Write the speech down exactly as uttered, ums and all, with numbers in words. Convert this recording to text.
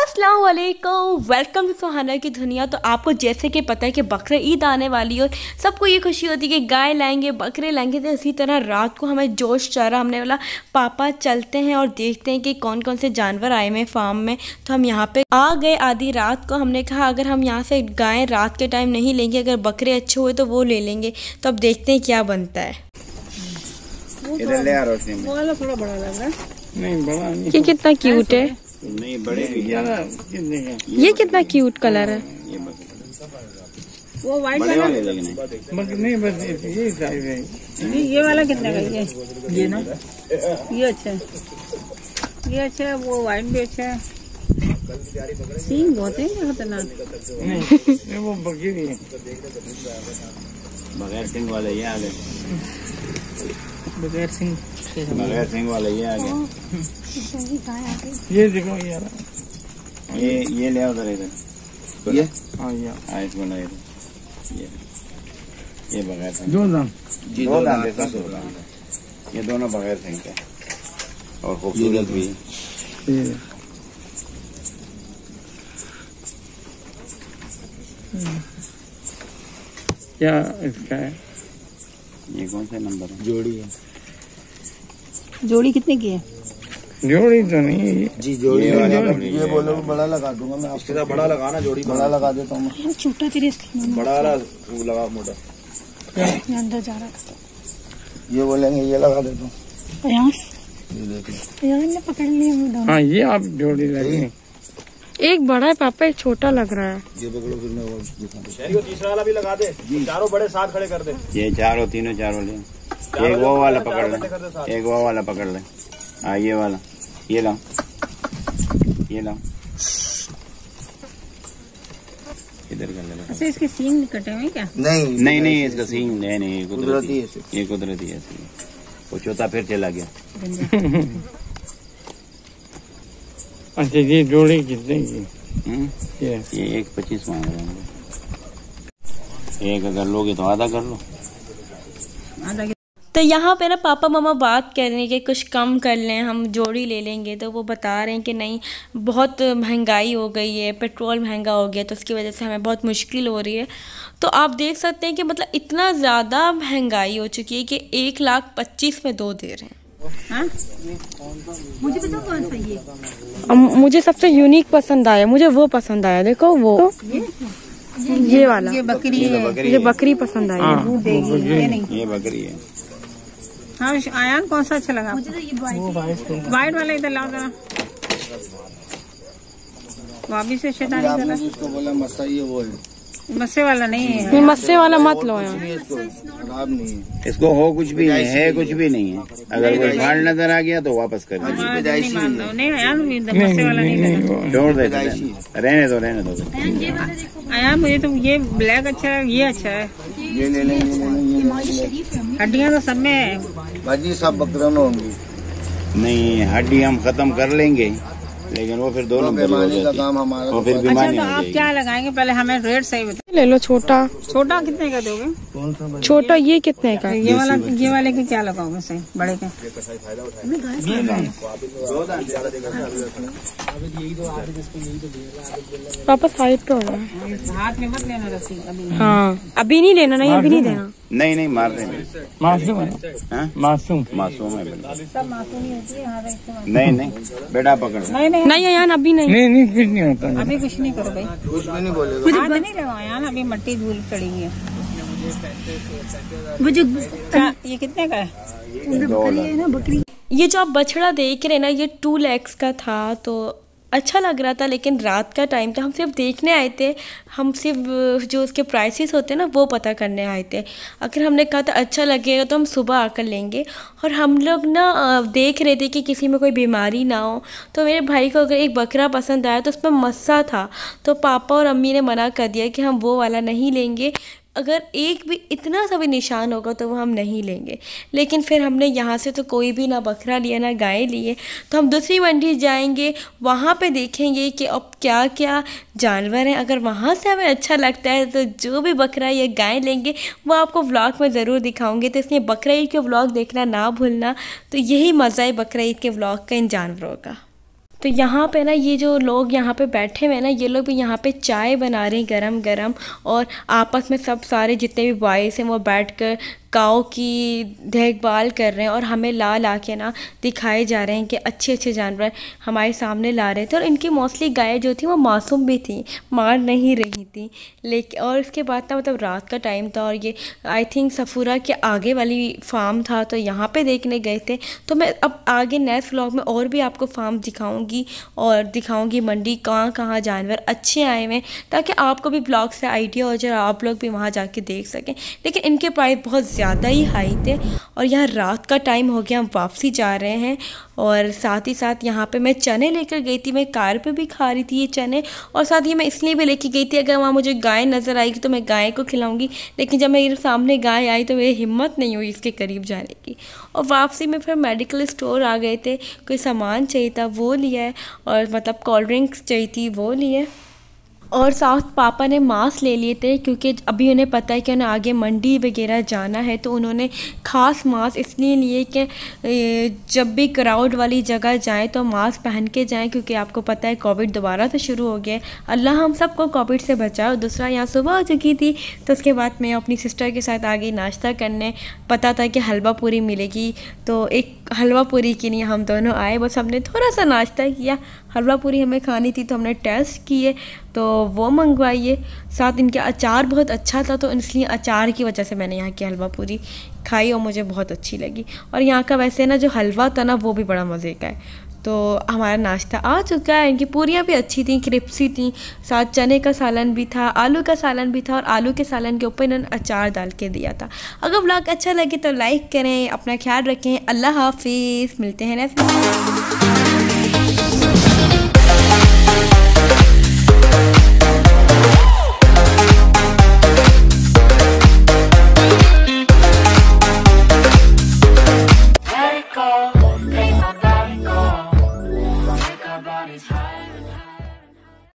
अस्सलाम वालेकुम, welcome to सुहाना की दुनिया। तो आपको जैसे कि पता है कि बकरा ईद आने वाली है और सबको ये खुशी होती है कि गाय लाएंगे, बकरे लाएंगे। तो इसी तरह रात को हमें जोश चारा हमने बोला पापा चलते हैं और देखते हैं कि कौन कौन से जानवर आए हुए फार्म में। तो हम यहाँ पे आ गए आधी रात को। हमने कहा अगर हम यहाँ से गाय रात के टाइम नहीं लेंगे, अगर बकरे अच्छे हुए तो वो ले लेंगे। तो अब देखते हैं क्या बनता है। इधर ले आ रोशनी में। वो वाला थोड़ा बड़ा लग रहा है। नहीं बड़ा नहीं। ये कितना क्यूट है। नहीं बड़े ये कितना क्यूट कलर है। वो वाइट बड़े वाला वाले लेकिन नहीं बस ये साइज है। नहीं, ये वाला कितने का है? ये ना ये अच्छा है, ये अच्छा है, वो वाइट भी अच्छा है। सींग बहुत है खतरनाक। नहीं वो बकरी है। बगैर सिंग वाले ये आ गए। बगैर सिंह बगैर सिंग वाले ये आ गए। ये देखो यार, ये ये ले आओ उधर इधर। ये हाँ यार हाँ इसको ले इधर। ये ये बगैर सिंग दो दाम जी दो दाम देता दो दाम। ये दोनों बगैर सिंग के और खूबसूरत भी है। ये क्या इसका है? ये कौन सा नंबर है? जोड़ी है। जोड़ी कितने की है? जोड़ी तो नहीं है ये। जी जोड़ी वाला जोड़ी ये बोलो बड़ा लगा दूंगा मैं आपके साथ। बड़ा लगाना, जोड़ी बड़ा लगा देता हूँ मैं। छोटा तेरे बड़ा वाला वो लगा मोटा। अंदर जा रहा ये बोलेंगे ये लगा देता हूँ। यहाँ ये देखिए यहाँ ने पकड़ लिए हम दोनों। हाँ ये आप जोड़ी लगी। एक बड़ा है पापा, एक छोटा लग रहा है। ये पकड़ो फिर मैं वो दिखाऊं। तीसरा वाला भी लगा दे, चारों बड़े साथ खड़े कर दे। ये चारों तीनों चारों ले। एक वो वाला पकड़ ले, एक वो वाला पकड़ ले। हाँ ये वाला ये लाओ, ये लाओ इधर कर ले। अच्छा इसके सींग कटे हुए क्या? नहीं नहीं नहीं इसका सींग नहीं नहीं, ये कुदरती कुदरती है है। सिर्फ। ये कुदरती है सींग। वो चौथा फिर चला गया। अच्छा ये जोड़ी कितने की? हम्म? ये ये एक पच्चीस मांग रहे हैं। एक अगर लोगे तो आधा कर लो। आधा के- तो यहाँ पे ना पापा मामा बात कर रहे हैं कि कुछ कम कर लें, हम जोड़ी ले लेंगे। तो वो बता रहे हैं कि नहीं बहुत महंगाई हो गई है, पेट्रोल महंगा हो गया, तो उसकी वजह से हमें बहुत मुश्किल हो रही है। तो आप देख सकते हैं कि मतलब इतना ज़्यादा महंगाई हो चुकी है कि एक लाख पच्चीस में दो दे रहे हैं। हाँ? मुझे बताओ कौन सा ये? अब मुझे सबसे यूनिक पसंद आया, मुझे वो पसंद आया। देखो वो ये ये वाला, ये बकरी ये तो है। बकरी मुझे है। बकरी पसंद आई है। हाँ दूध देगी ये नहीं। ये बकरी है। हाँ आयान कौन सा अच्छा लगा आपको? वो वाइट वाइट वाला इधर लाओ जरा। वाबी से शैतानी कर आपने रहा जिसको बोला मस्सा ये वो है। मस्से वाला नहीं है। ये मस्से वाला मत लो यार। ये इसको खराब नहीं है। इसको हो कुछ भी नहीं है, कुछ भी नहीं है। अगर कोई फाड़ नजर आ गया तो वापस कर दीजिए। हाँ, नहीं मान लो। नहीं आयान मस्से वाला नहीं नहीं लेना। वो छोड़ देते हैं। रहने दो रहने दो। आयान मुझे तो ये ब्लैक अच्छा है, ये अच्छा है। ये ले लेंगे ये ले लेंगे। हड्डियाँ तो सब में है। भाजी सब बकरों में होंगी। नहीं हड्डी हम खत्म कर लेंगे, लेकिन वो फिर दो नंबर हो बेमानी का जाती है। काम हमारा। वो फिर अच्छा बीमारी तो हो आप जाएगी। क्या लगाएंगे? पहले हमें रेट सही बताओ। ले लो छोटा। छोटा कितने का दोगे? कौन सा भाजी? छोटा ये कितने का? ये वाला ये वाले के क्या लगाओगे सही? बड़े के? पापा साइड पे हो रहा है। हाथ में मत लेना रस्सी अभी। हाँ अभी नहीं लेना, नहीं अभी नहीं देना। नहीं नहीं मार रहे हैं। मासूम है। हाँ? मासूम मासूम है बिल्कुल। सब मासूमी होती है। हाथ ऐसे मासूम। नहीं नहीं बेटा पकड़ ले। नहीं नहीं नहीं यार अभी नहीं। नहीं नहीं कुछ नहीं होता। अभी कुछ नहीं करो भाई। कुछ भी नहीं बोलेगा। हाथ नहीं लगाओ यार, अभी मट्टी धूल पड़ी है। क्या ये कितने का है? दो ये जो आप बछड़ा देख रहे हैं ना, ये टू लैक्स का था। तो अच्छा लग रहा था, लेकिन रात का टाइम था, हम सिर्फ देखने आए थे। हम सिर्फ जो उसके प्राइसेस होते हैं ना वो पता करने आए थे। अगर हमने कहा था अच्छा लगेगा तो हम सुबह आकर लेंगे। और हम लोग ना देख रहे थे कि किसी में कोई बीमारी ना हो। तो मेरे भाई को अगर एक बकरा पसंद आया तो उसमें मस्सा था, तो पापा और अम्मी ने मना कर दिया कि हम वो वाला नहीं लेंगे। अगर एक भी इतना सा भी निशान होगा तो वो हम नहीं लेंगे। लेकिन फिर हमने यहाँ से तो कोई भी ना बकरा लिया ना गाय लिए। तो हम दूसरी मंडी जाएंगे, वहाँ पे देखेंगे कि अब क्या क्या जानवर हैं। अगर वहाँ से हमें अच्छा लगता है तो जो भी बकरा या गाय लेंगे वो आपको व्लॉग में ज़रूर दिखाऊंगे। तो इसलिए बकरा ईद के व्लॉग देखना ना भूलना। तो यही मज़ा है बकरा ईद के व्लॉग का इन जानवरों का। तो यहाँ पे ना ये जो लोग यहाँ पे बैठे हुए हैं ना, ये लोग भी यहाँ पे चाय बना रहे हैं गरम गरम, और आपस में सब सारे जितने भी बॉयज़ हैं वो बैठकर काऊ की देखभाल कर रहे हैं, और हमें ला ला के ना दिखाए जा रहे हैं कि अच्छे अच्छे जानवर हमारे सामने ला रहे थे। और इनकी मोस्टली गायें जो थी वो मासूम भी थी, मार नहीं रही थी। लेकिन और इसके बाद ना मतलब रात का टाइम था, और ये आई थिंक सफूरा के आगे वाली फार्म था, तो यहाँ पे देखने गए थे। तो मैं अब आगे नेक्स्ट व्लॉग में और भी आपको फार्म दिखाऊंगी, और दिखाऊंगी मंडी कहाँ कहाँ जानवर अच्छे आए हुए हैं, ताकि आपको भी ब्लॉग से आइडिया हो जाए, आप लोग भी वहाँ जाके देख सकें। लेकिन इनके प्राइस बहुत ज़्यादा ही हाई थे। और यहाँ रात का टाइम हो गया, हम वापसी जा रहे हैं। और साथ ही साथ यहाँ पे मैं चने लेकर गई थी, मैं कार पे भी खा रही थी ये चने, और साथ ही मैं इसलिए भी लेके गई थी अगर वहाँ मुझे गाय नज़र आएगी तो मैं गाय को खिलाऊंगी। लेकिन जब मेरे सामने गाय आई तो मेरी हिम्मत नहीं हुई इसके करीब जाने की। और वापसी में फिर मेडिकल स्टोर आ गए थे, कोई सामान चाहिए था वो लिया है, और मतलब कोल्ड ड्रिंक्स चाहिए थी वो लिए। और साथ पापा ने मास्क ले लिए थे, क्योंकि अभी उन्हें पता है कि उन्हें आगे मंडी वगैरह जाना है, तो उन्होंने ख़ास मास्क इसलिए लिए कि जब भी क्राउड वाली जगह जाएं तो मास्क पहन के जाएं, क्योंकि आपको पता है कोविड दोबारा से शुरू हो गया है। अल्लाह हम सबको कोविड से बचाओ। दूसरा यहाँ सुबह हो चुकी थी, तो उसके बाद मैं अपनी सिस्टर के साथ आ गई नाश्ता करने। पता था कि हलवा पूरी मिलेगी, तो एक हलवा पूरी के लिए हम दोनों आए। बस हमने थोड़ा सा नाश्ता किया, हलवा पूरी हमें खानी थी तो हमने टेस्ट किए तो वो मंगवाइए। साथ इनके अचार बहुत अच्छा था, तो इसलिए अचार की वजह से मैंने यहाँ की हलवा पूरी खाई और मुझे बहुत अच्छी लगी। और यहाँ का वैसे ना जो हलवा था ना वो भी बड़ा मज़े का है। तो हमारा नाश्ता आ चुका है। इनकी पूरियाँ भी अच्छी थी, क्रिस्पी थी, साथ चने का सालन भी था, आलू का सालन भी था, और आलू के सालन के ऊपर इन्होंने अचार डाल के दिया था। अगर व्लॉग अच्छा लगे तो लाइक करें, अपना ख्याल रखें। अल्लाह हाफिज़, मिलते हैं नेक्स्ट।